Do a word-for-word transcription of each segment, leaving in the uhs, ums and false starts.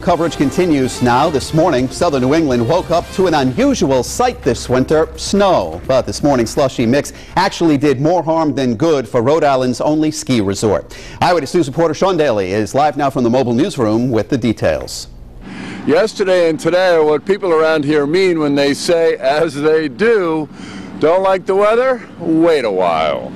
Coverage continues now. This morning, southern New England woke up to an unusual sight this winter, snow. But this morning's slushy mix actually did more harm than good for Rhode Island's only ski resort. Eyewitness News reporter Sean Daly is live now from the mobile newsroom with the details. Yesterday and today are what people around here mean when they say, as they do, don't like the weather? Wait a while.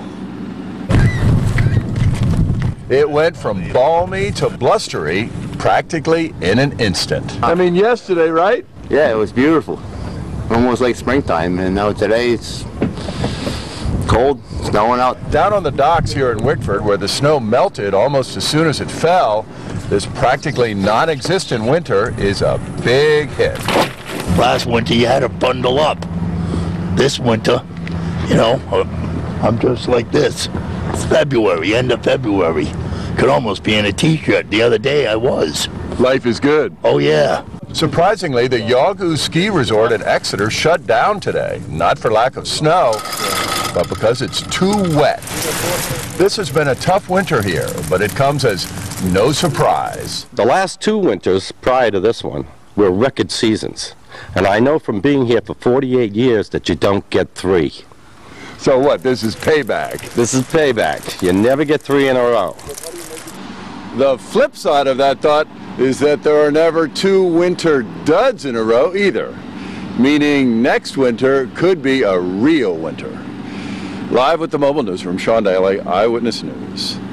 It went from balmy to blustery practically in an instant. I mean, yesterday, right? Yeah, it was beautiful. Almost like springtime, and now today it's cold, snowing out. Down on the docks here in Wickford, where the snow melted almost as soon as it fell, this practically non-existent winter is a big hit. Last winter you had to bundle up. This winter, you know, I'm just like this. It's February, end of February. Could almost be in a t-shirt. The other day I was. Life is good. Oh yeah. Surprisingly, the Yawgoo Ski Resort in Exeter shut down today. Not for lack of snow, but because it's too wet. This has been a tough winter here, but it comes as no surprise. The last two winters prior to this one were record seasons. And I know from being here for forty-eight years that you don't get three. So what, this is payback? This is payback. You never get three in a row. The flip side of that thought is that there are never two winter duds in a row either, meaning next winter could be a real winter. Live with the mobile newsroom, Sean Daly, Eyewitness News.